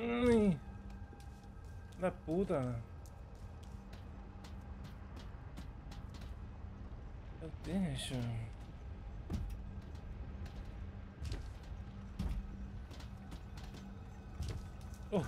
Uy, la puta. Attention. Oh.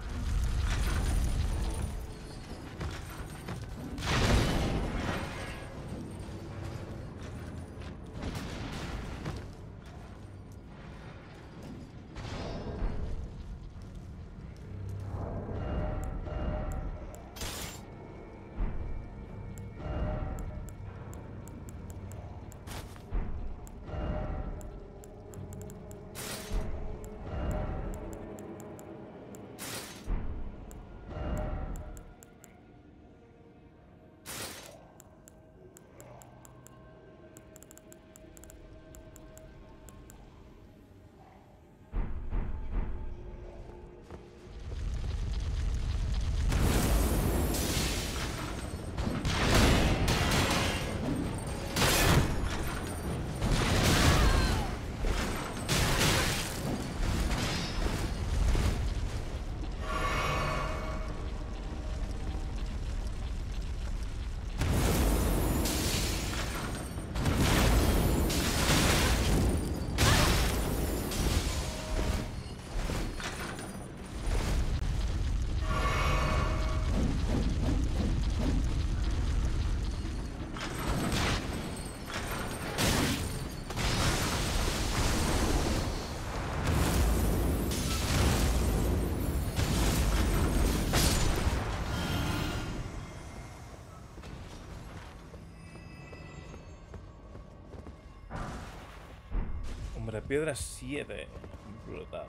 Hombre, piedra 7. Brutal.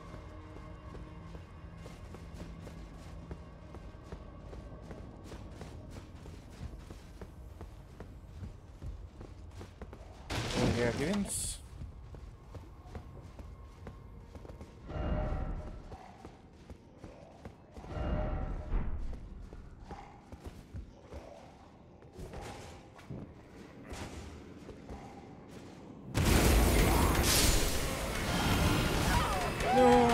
¿Qué aquí vienes? No.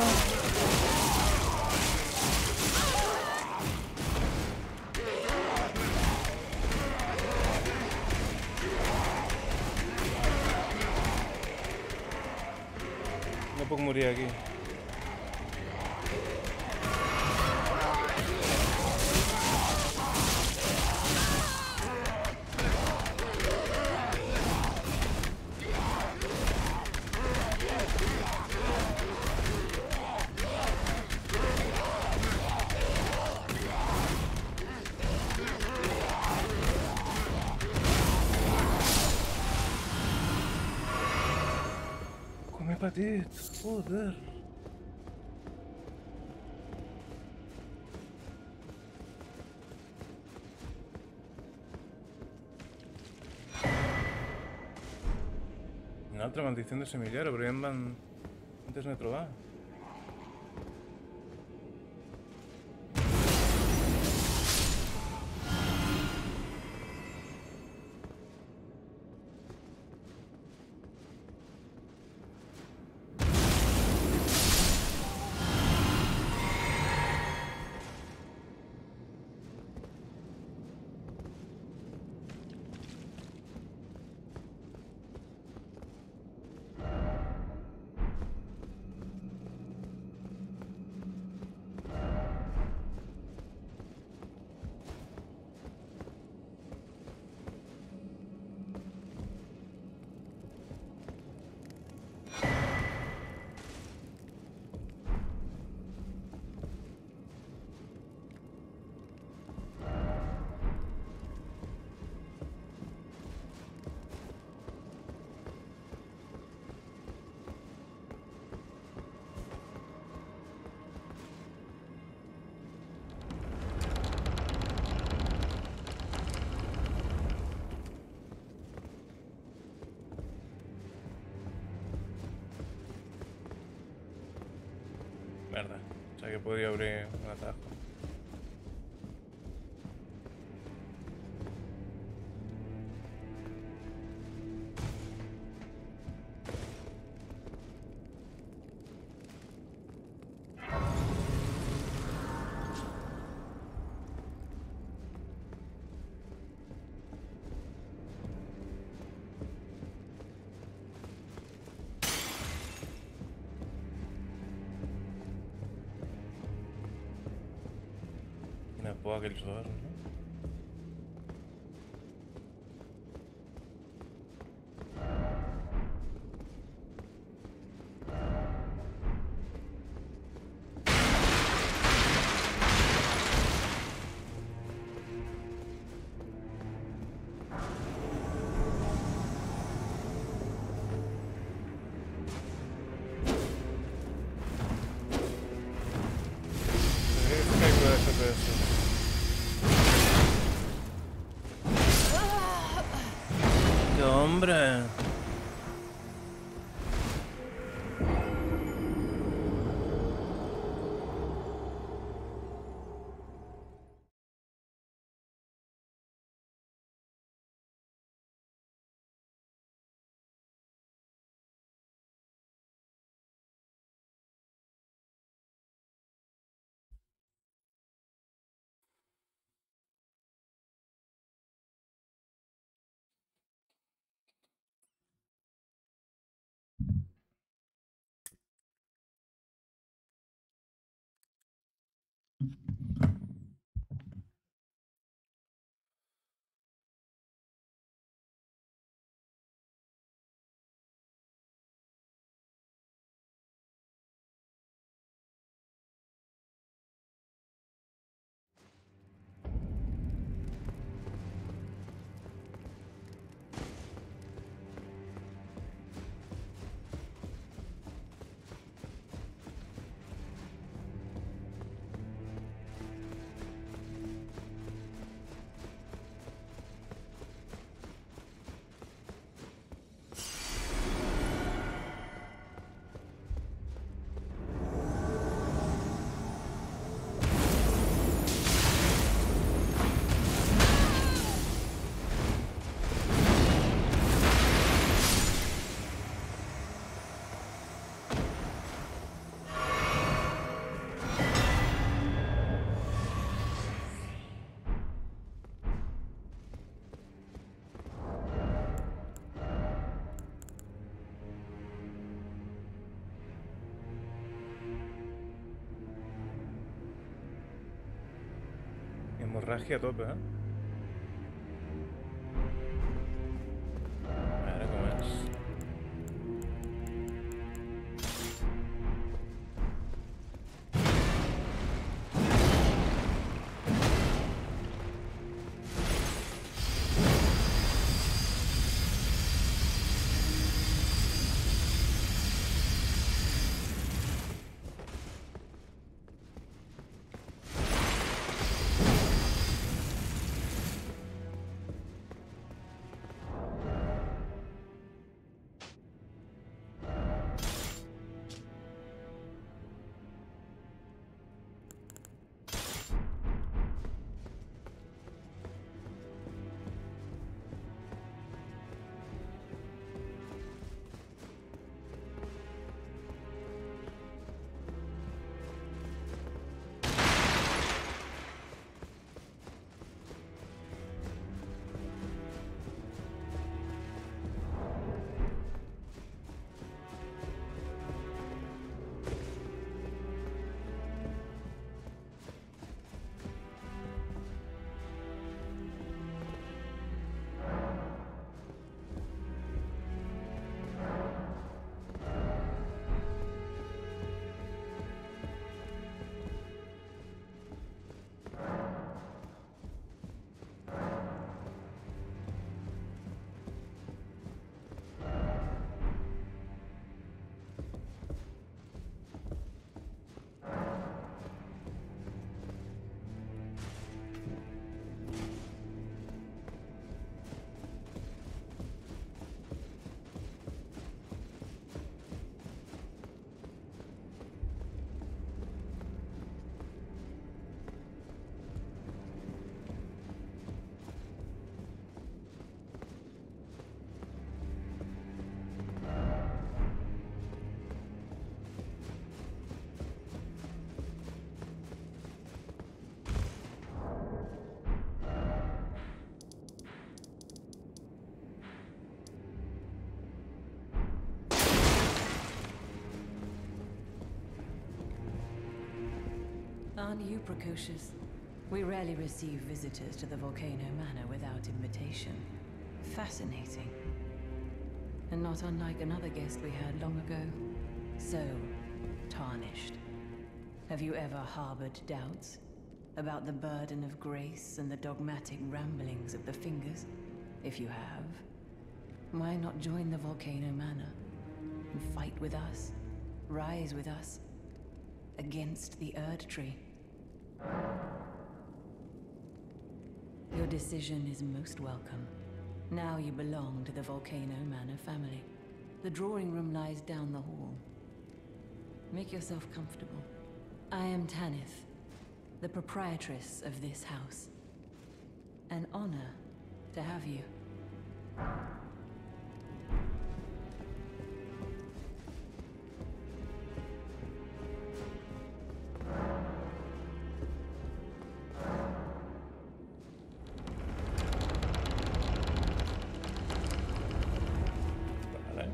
No puedo morir aquí. Come patito, joder. Una altra maldición de semillero, però ja em van... Antes n'he trobat. Merda. O sea que podría abrir un atajo. πω και λίγο δώρο. ¡Qué hombre! Hemorragia a tope, ¿eh? Ahora cómo es. On you, precocious. We rarely receive visitors to the Volcano Manor without invitation. Fascinating. And not unlike another guest we had long ago. So, tarnished. Have you ever harbored doubts about the burden of grace and the dogmatic ramblings of the Fingers? If you have, why not join the Volcano Manor and fight with us, rise with us, against the Erdtree? Your decision is most welcome. Now you belong to the Volcano Manor family. The drawing room lies down the hall. Make yourself comfortable. I am Tanith, the proprietress of this house. An honor to have you. Vale.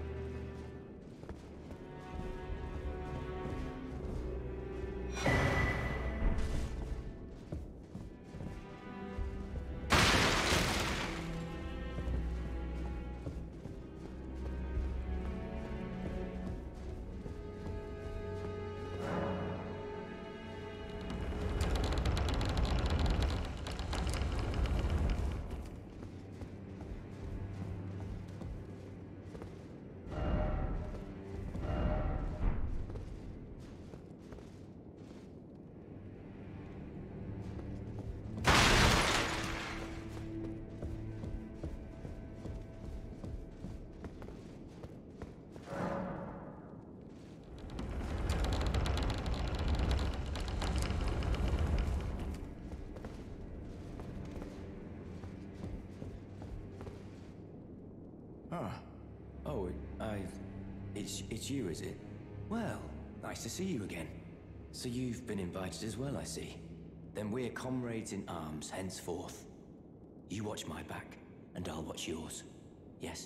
Oh, it's you, is it? Well, nice to see you again. So you've been invited as well, I see. Then we're comrades in arms henceforth. You watch my back, and I'll watch yours. Yes?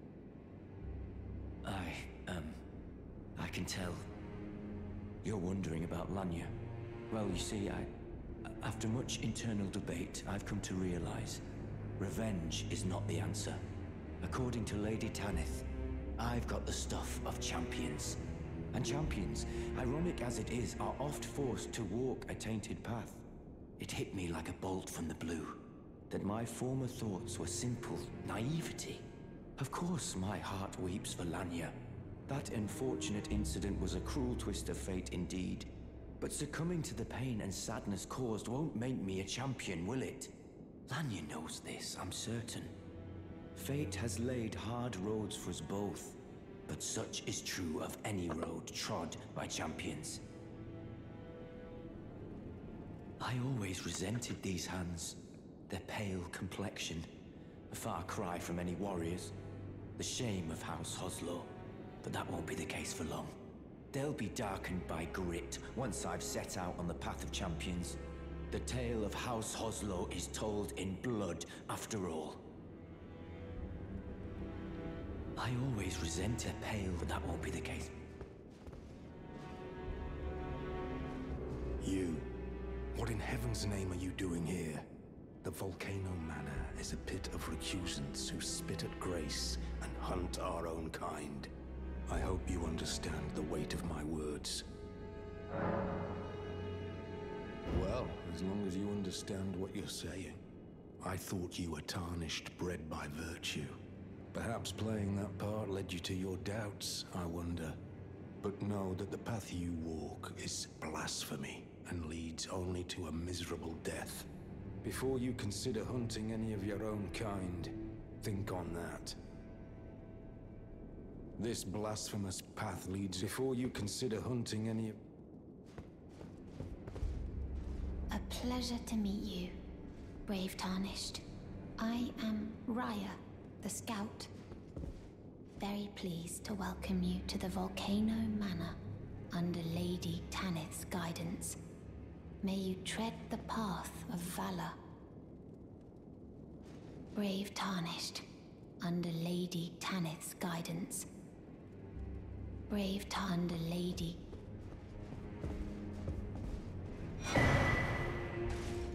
I can tell. You're wondering about Lanya. Well, you see, after much internal debate, I've come to realize revenge is not the answer. According to Lady Tanith, I've got the stuff of champions. And champions, ironic as it is, are oft forced to walk a tainted path. It hit me like a bolt from the blue, that my former thoughts were simple naivety. Of course my heart weeps for Lanya. That unfortunate incident was a cruel twist of fate indeed. But succumbing to the pain and sadness caused won't make me a champion, will it? Lanya knows this, I'm certain. Fate has laid hard roads for us both, but such is true of any road trod by champions. I always resented these hands, their pale complexion, a far cry from any warriors, the shame of House Hoslow, but that won't be the case for long. They'll be darkened by grit once I've set out on the path of champions. The tale of House Hoslow is told in blood after all. I always resented pale, but that won't be the case. You. What in heaven's name are you doing here? The Volcano Manor is a pit of recusants who spit at grace and hunt our own kind. I hope you understand the weight of my words. Well, as long as you understand what you're saying. I thought you were tarnished, bred by virtue. Perhaps playing that part led you to your doubts, I wonder. But know that the path you walk is blasphemy and leads only to a miserable death. Before you consider hunting any of your own kind, think on that. This blasphemous path leads before you consider hunting any of... A pleasure to meet you, Brave Tarnished. I am Raya, the Scout. Very pleased to welcome you to the Volcano Manor under Lady Tanith's guidance. May you tread the path of valor. Brave Tarnished, under Lady Tanith's guidance. Brave under Lady.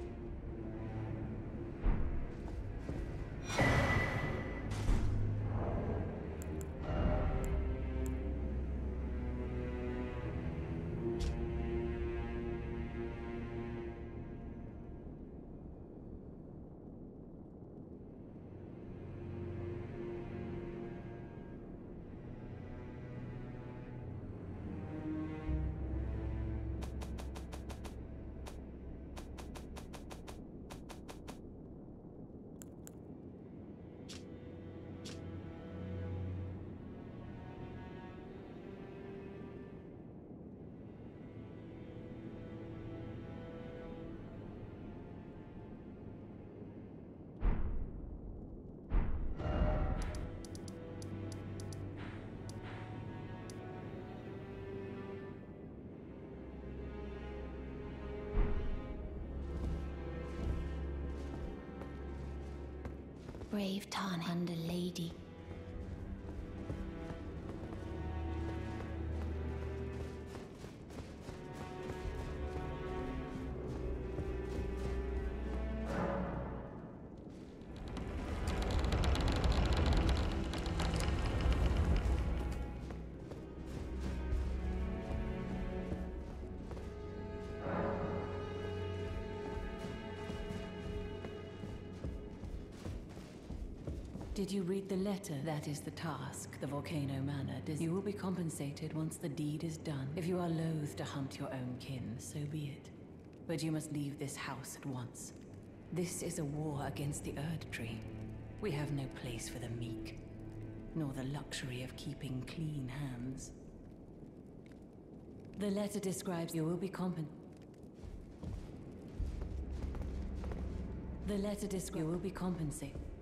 brave Tarn and a lady. Did you read the letter? That is the task. The Volcano Manor. You will be compensated once the deed is done. If you are loath to hunt your own kin, so be it. But you must leave this house at once. This is a war against the Erd Tree. We have no place for the meek, nor the luxury of keeping clean hands. The letter describes you will be compensated.